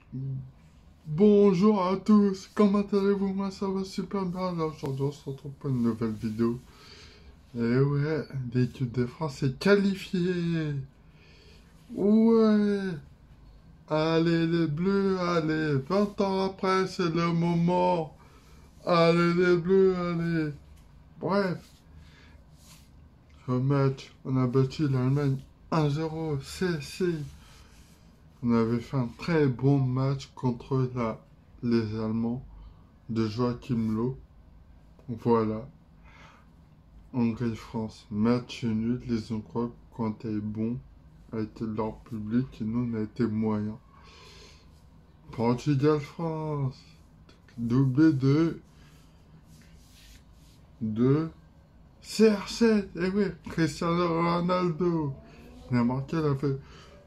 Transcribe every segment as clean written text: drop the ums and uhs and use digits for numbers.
Bonjour à tous, comment allez-vous? Moi ça va super bien. Alors aujourd'hui on se retrouve pour une nouvelle vidéo. Et ouais, l'équipe de France est qualifiée. Ouais, allez les Bleus, allez, 20 ans après c'est le moment. Allez les Bleus, allez. Bref, ce match, on a battu l'Allemagne 1-0, c'est. On avait fait un très bon match contre les Allemands de Joachim Löw. Voilà. Hongrie-France, match nul, les Hongrois, quand elle est bon, a été leur public et nous, on a été moyens. Portugal-France, doublé de CR7, eh oui, Cristiano Ronaldo. Il a marqué, il a fait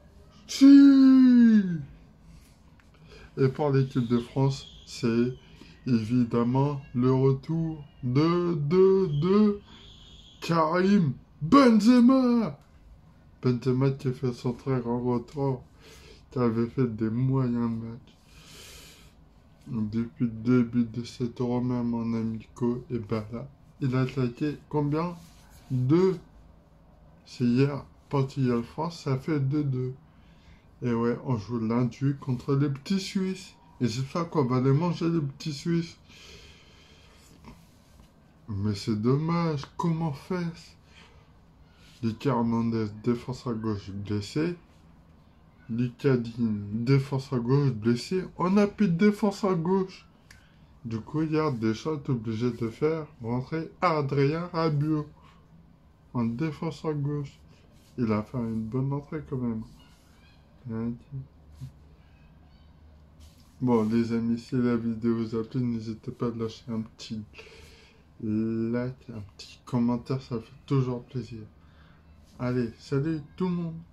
si. Et pour l'équipe de France, c'est évidemment le retour de Karim Benzema. Benzema qui a fait son très grand retour, qui avait fait des moyens matchs. Depuis le début de cet euro, même en amicaux, et ben là, il a attaqué combien? 2. C'est hier, Portugal-France, ça fait 2-2. Et ouais, on joue lundi contre les petits Suisses. Et j'espère qu'on va les manger, les petits Suisses. Mais c'est dommage, comment fait-ce? Lucas Hernandez, défense à gauche, blessé. Lucadine, défense à gauche, blessé. On n'a plus de défense à gauche. Du coup, hier, Deschamps est obligé de faire rentrer Adrien Rabiot en défense à gauche. Il a fait une bonne entrée quand même. Bon, les amis, si la vidéo vous a plu, n'hésitez pas à lâcher un petit like, un petit commentaire, ça fait toujours plaisir. Allez, salut tout le monde!